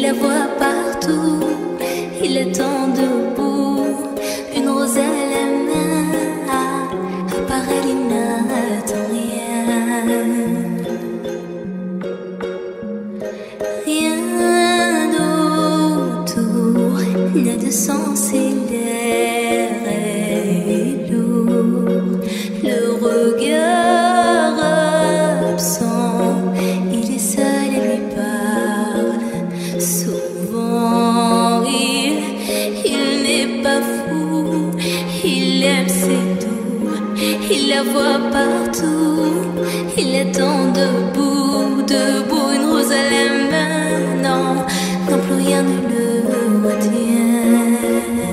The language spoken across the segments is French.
la voit partout, il attend debout, une rose à la main, à part elle il n'attend rien. Rien autour n'a de sens et l'air est lourd, le regard absent, il est seul et lui parle. Souvent il n'est pas fou, il aime ses doux, il la voit partout, il attend debout, debout, une rose à la main, non, non plus rien ne le retient.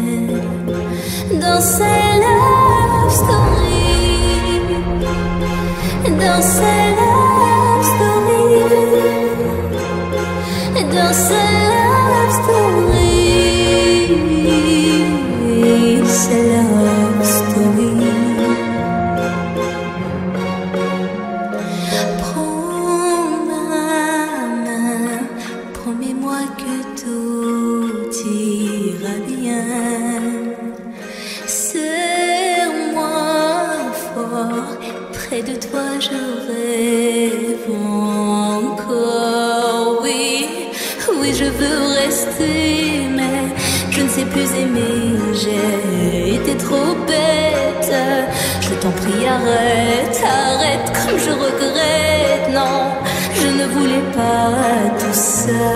Dans sa love story, dans sa love story, dans sa love story, sa love story. Prends ma main, promets-moi que tout ira bien. Serre-moi fort, près de toi je rêve encore. Oui, oui je veux rester, mais je ne sais plus aimer. J'ai été trop bête. Je t'en prie arrête, arrête comme je regrette. Non, je ne voulais pas tout ça.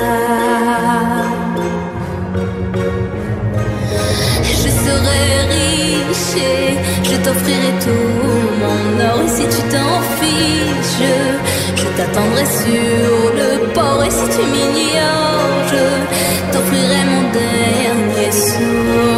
Je serai riche et je t'offrirai tout mon or. Et si tu t'en fiches, je t'attendrai sur le port. Et si tu m'ignores, je t'offrirai mon dernier sou.